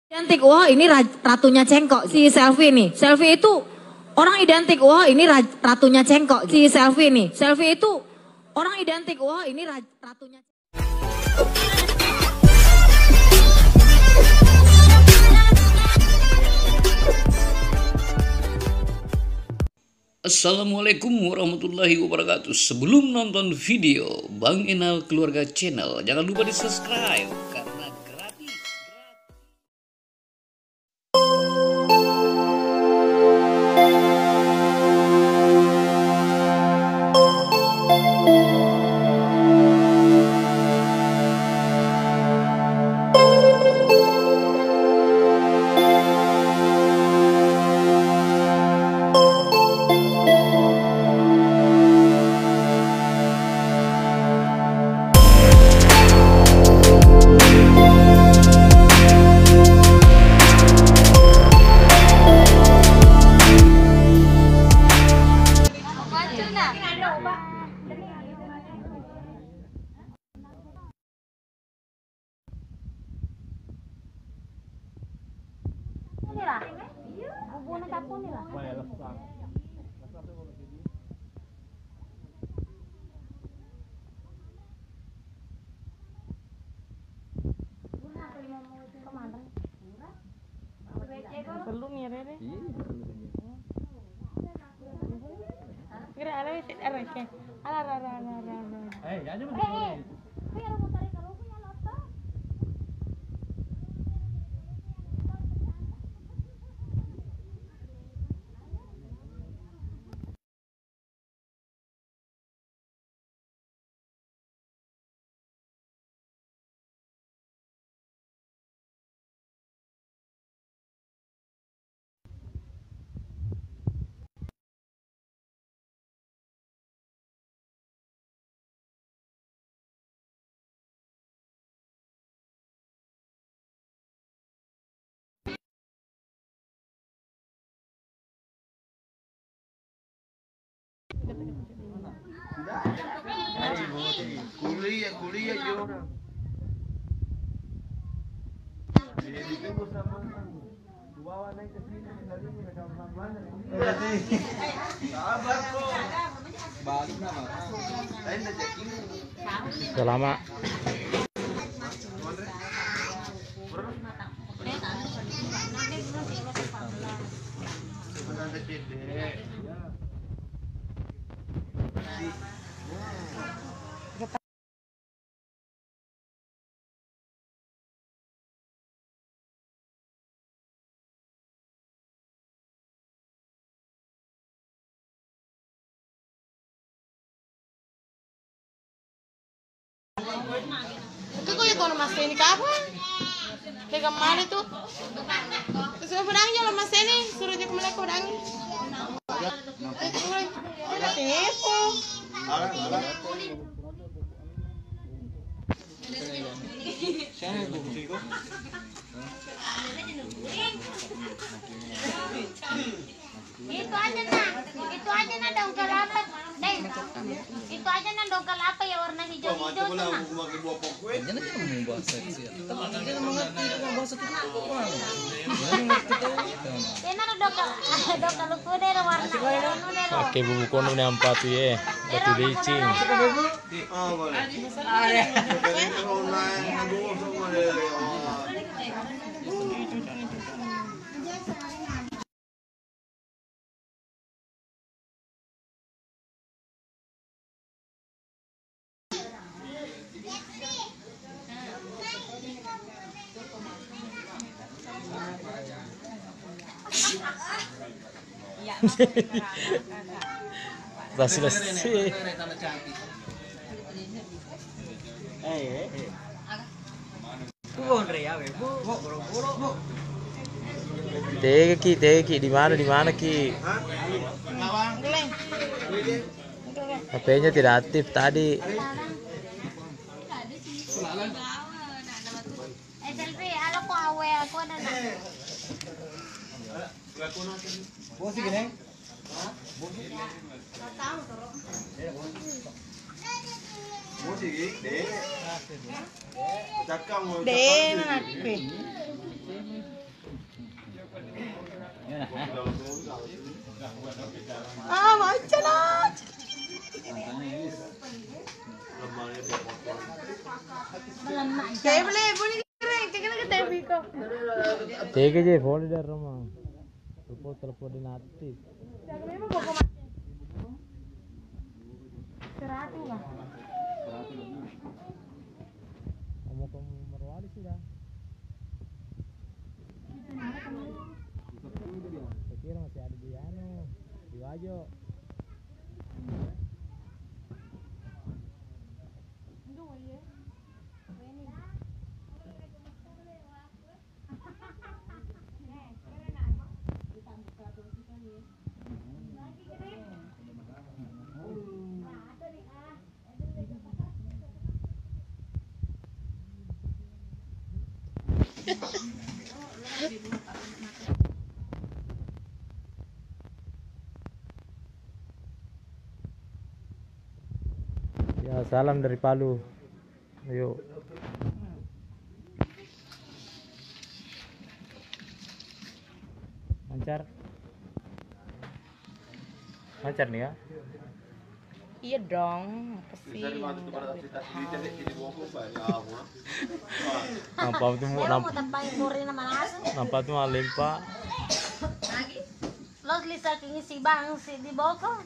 Identik, wah ini ratunya Cengkok, si selfie nih. Selfie itu orang identik, wah ini ratunya Cengkok, si selfie nih. Selfie itu orang identik, wah ini ratunya. Assalamualaikum warahmatullahi wabarakatuh. Sebelum nonton video Bang Enal Keluarga Channel, jangan lupa di subscribe karena gratis. Perlu nih Rere. Kira ala wis arek. Ala. Ya aja betul. Kuliah yo orang. Ditunggu sama bawa naik ke sini tadi mereka mana? Sabar kok. Balik nama. Lain dah checking. Selama Itu kok ya kalau mas ini kapan? Kayak kemarin tuh. Suruh pedangnya loh mas ini, suruh dia kembali ke pedangnya. Udah tipu. Itu aja nah dongkal apa, Deng. Itu aja nah dongkal apa ya warna hijau-hijau tuh nah. Ini ada dongkal kuner warna kuner. pakai bubuk kono nih empat ya. Batu licin. Selesai. Teki di mana Ki? HP-nya tidak aktif tadi. Selfie, halo ko awe ako na na. Deh, nanti. Ah, macam lah. Kayak boleh keren, kayak kita biko. Tega je phone dar rama. Telepon din natin. Memang bawa macam. 100 lah. Mau ke Marwali sudah. Saya kira masih ada di di Wajo. Ya, salam dari Palu. Ayo. Lancar nih ya. Iya dong, pasti. Nampak tuh nampak tuh limpa. Los lisa kini si bang si di bawah.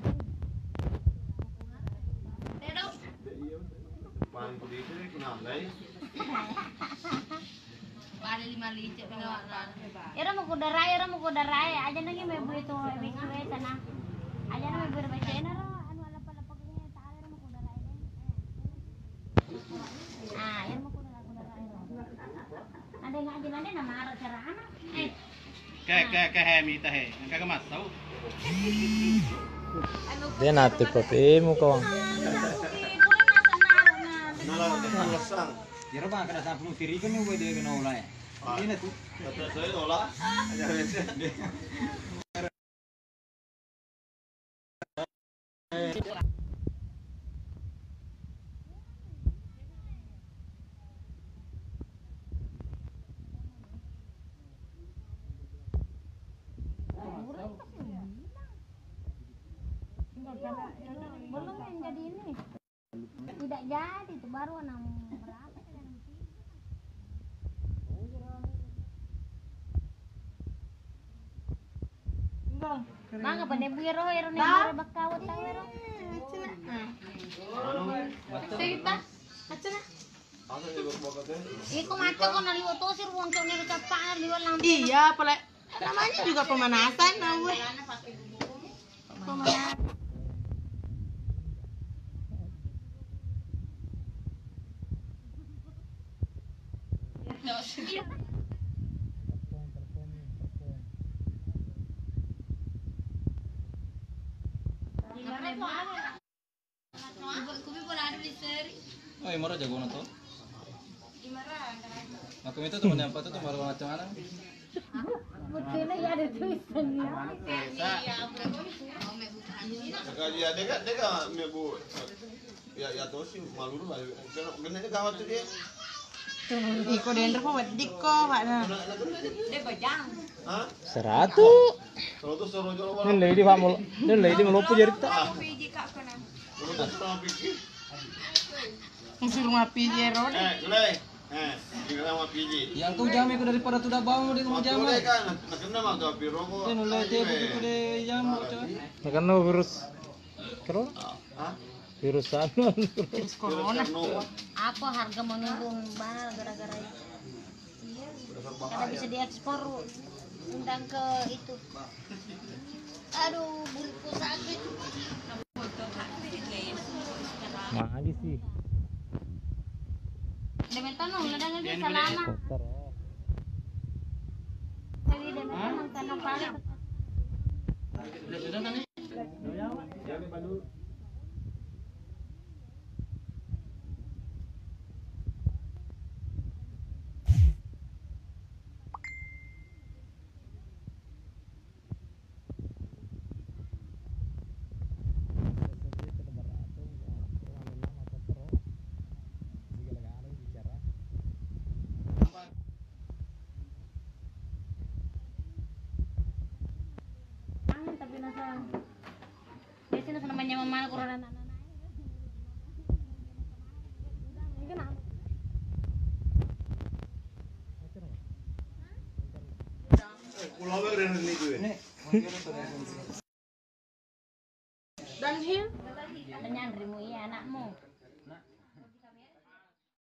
Era mau kudarai, aja nanti mau buat itu BQE tanah. Aja nanti mau buat BQE naro, anu alap-alap pakainya tak ada mau kudarai. Ah, ya mau kudarai. Ada nggak aja nanti nama arah cara anak. Kayak mita he, kagak mas tahu. Dia natik papi mu kawan. Jero bang kada sampai tiri kan gue dia kena ulah ya. Ini tuh. Kata saya olah. Belum yang jadi ini. Tidak jadi itu baru 6 berapa? Mangga pa nebuyero ero ni mara bakawat tayo ero. Kita, macam na? Iko mata ko naliwa to sir wong ko ni kapaan liwa lang. Iya, pala namanya juga pemanasan, nawe. Pemanasan. Oh, Imara jago na to. Aku itu teman apa tuh baru macam mana? Betul ya ada tulisannya. Sekali ada kan mebu. Ya tahu sih malu lah. Kenapa gawat tuh dia? Iko dendro po diko, Pak. Hah? 100. Kalau tuh suruh jual Ini lady famol. Ini lady melupu jadi tak. Kalau tuh suruh pikir. Suruh ngapi jero deh. Gulai. Tinggal sama piji. Yang tuh jam aku daripada tuh dah bangun di rumah jam. Gulai kan, nak kena mah tuh piro kok. Ini nulai dia begitu deh jam coy. Makan no virus. Corona. Hah? Virus anu. Virus corona. Apa harga menurun mahal gara-gara itu? Karena bisa diekspor undang ke itu. Aduh, bulku sakit. Mahal sih. Demetan nung ladang lagi selama. Kotor. Jadi demetan nung tanong paling. Biasanya namanya mama kurang anak-anak. Pulau keren ini gue. Dan Hill. Ada nyandrimu iya anakmu.